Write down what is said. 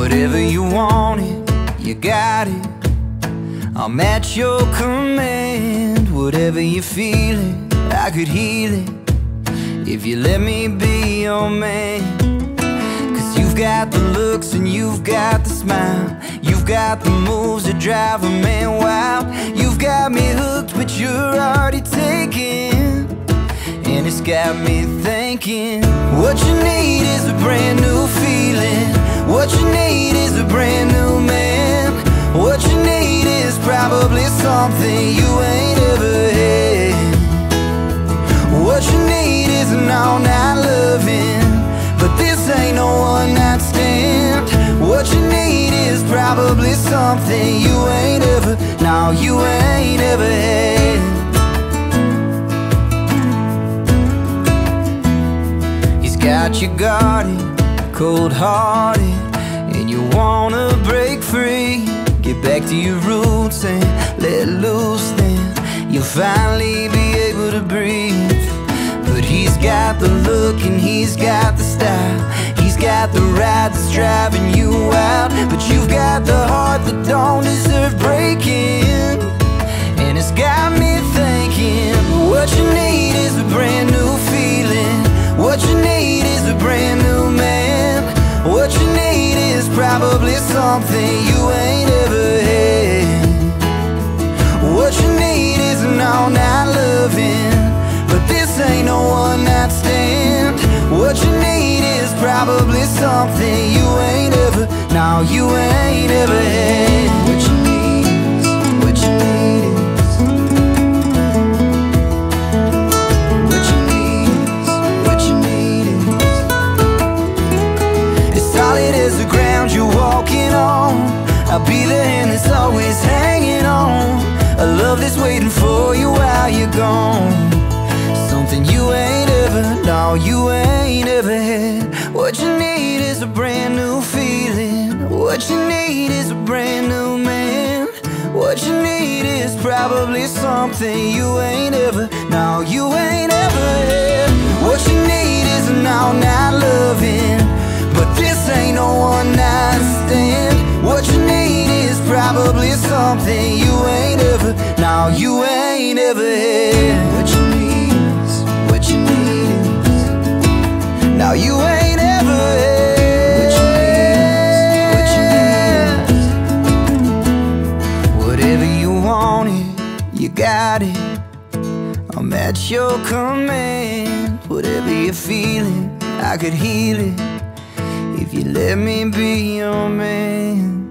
Whatever you want it, you got it. I'm at your command. Whatever you're feeling, I could heal it if you let me be your man. Cause you've got the looks and you've got the smile. You've got the moves that drive a man wild. You've got me hooked but you're already taken. And it's got me thinking, what you need is a brand new feeling. What you need is a brand new man. What you need is probably something you ain't ever had. What you need is an all-night loving, but this ain't no one-night stand. What you need is probably something you ain't ever, no, you ain't ever had. He's got you guarded, cold-hearted, and you wanna break free. Get back to your roots and let loose, then you'll finally be able to breathe. But he's got the look and he's got the style. He's got the ride that's driving you wild. But you've got the heart that don't deserve breaking. And it's got me thinking, what you need is a brand new feeling. What you need is a brand new man. What you need is probably something you ain't ever had. What you need is an all-night loving, but this ain't no one-night stand. What you need is probably something you ain't ever, no, you ain't ever had. What you need is, what you need is, what you need is, what you need is. As solid as the ground you're walking on, I'll be the hand that's always hanging on. A love that's waiting for you while you're gone. Something you ain't ever, no, you ain't ever had. What you need is a brand new feeling. What you need is a brand new man. What you need is probably something you ain't ever, no, you ain't ever had. What you need is an all-night loving, but this ain't no one-night stand. What you need is probably something you ain't ever, no, you ain't ever had. What you need is, what you need is, no, you ain't ever had. What you need is, what you need is. Whatever you wanted, you got it. I'm at your command. Whatever you're feeling, I could heal it if you let me be your man.